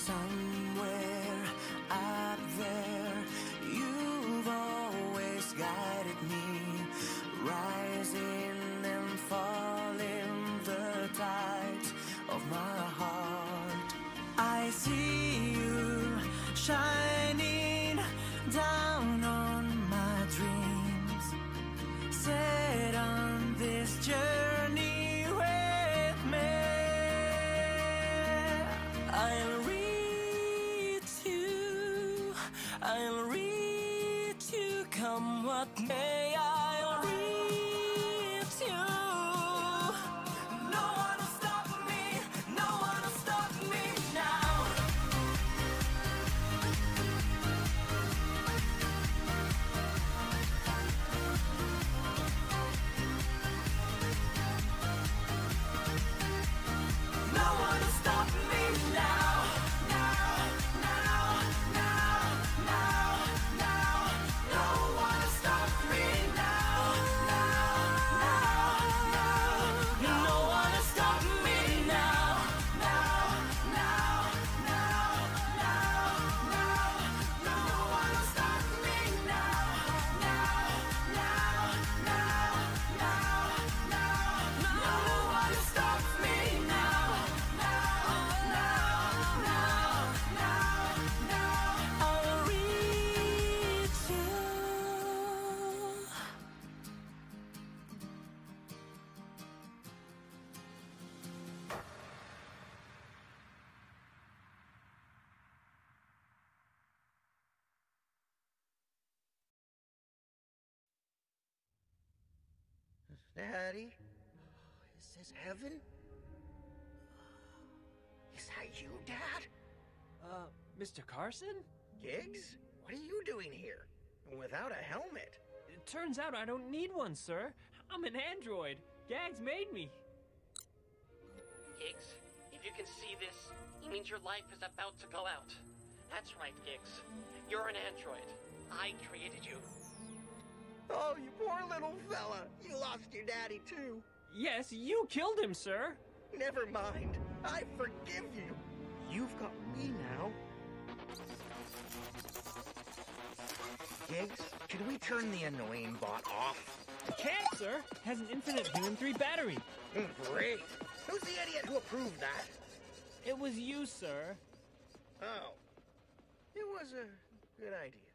Somewhere out there, you've always guided me, rising and falling the tides of my heart. I see you shining down on my dreams, set on this journey with me. I'll reach you, I'll reach you, come what may, I'll reach you. No one will stop me, no one will stop me now. No one will stop me now. Now, now, now, now, now. No one will stop me now. Now, now, now. No one will stop me now. Now, now, now, now, now. No one will stop me now. Now, now, now, now, now. No one will stop me now. I'll reach you. Daddy? Is this heaven? Is that you, Dad? Mr. Carson? Giggs? What are you doing here? Without a helmet? It turns out I don't need one, sir. I'm an android. Gags made me. Giggs, if you can see this, it means your life is about to go out. That's right, Giggs. You're an android. I created you. Oh, you poor little fella. You lost your daddy, too. Yes, you killed him, sir. Never mind. I forgive you. You've got me now. Giggs, should we turn the annoying bot off? Can't, sir. Has an infinite Helium 3 battery. Great. Who's the idiot who approved that? It was you, sir. Oh. It was a good idea.